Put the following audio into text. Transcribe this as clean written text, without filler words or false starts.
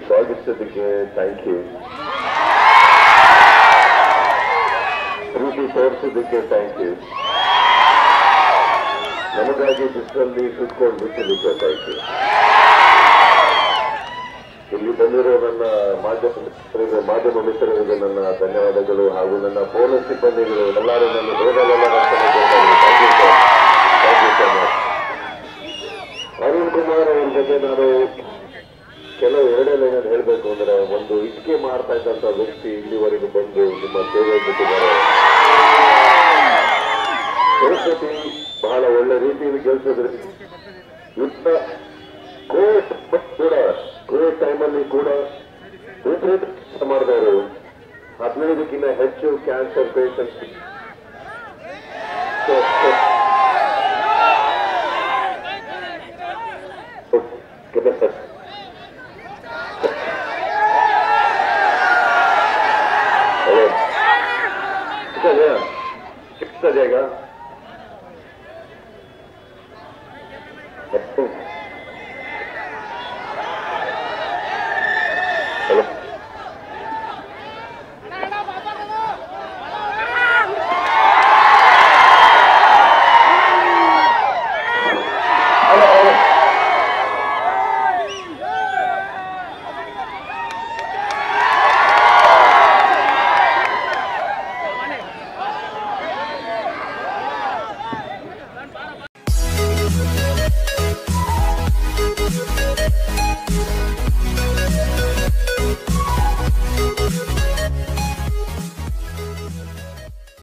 ಸ್ವಾಗತಿಸೋದಕ್ಕೆ thank you. ಪ್ರೀತಿ ತೋರಿಸೋದಕ್ಕೆ thank you. ನಮಗಾಗಿ ಬಿಸಿಲಲ್ಲಿ ಸುತ್ಕೊಂಡು ಬಿಟ್ಟಿದ್ದಕ್ಕೆ ಥ್ಯಾಂಕ್ ಯು. ಇಲ್ಲಿ ಬಂದಿರೋ ನನ್ನ ಮಾಧ್ಯಮ ಮಿತ್ರರಿಗೆ ನನ್ನ ಧನ್ಯವಾದಗಳು ಹಾಗೂ ನನ್ನ ಪೊಲೀಸ್ ಸಿಬ್ಬಂದಿಗಳು ಎಲ್ಲರೂ ನನ್ನ ರೋಗಲೆಲ್ಲ thank you sir. Thank you so much. Arun Kumar ಅವ್ರ ಬಗ್ಗೆ ನಾನು ಕೆಲವು ಎರಡೇ ಲೈನಲ್ಲಿ ಹೇಳಬೇಕು ಅಂದ್ರೆ, ಒಂದು ಇಟ್ಕೆ ಮಾಡ್ತಾ ಇದ್ದಂತ ವ್ಯಕ್ತಿ ಇಲ್ಲಿವರೆಗೂ ಬಂದು ನಿಮ್ಮ ಸೇವೆ ಬಿಟ್ಟಿದ್ದಾರೆ. ಪರಿಸ್ಥಿತಿ ಬಹಳ ಒಳ್ಳೆ ರೀತಿಯಲ್ಲಿ ಗೆಲ್ಸಿದ್ರೆ ಯುದ್ಧ ಕೋವಿಡ್ ಕೂಡ ಕೋವಿಡ್ ಟೈಮಲ್ಲಿ ಕೂಡ ವಿಪರೀತ ಮಾಡಿದವರು 15ಕ್ಕಿಂತ ಹೆಚ್ಚು ಕ್ಯಾನ್ಸರ್ ಪೇಷಂಟ್ कितना जाएगा?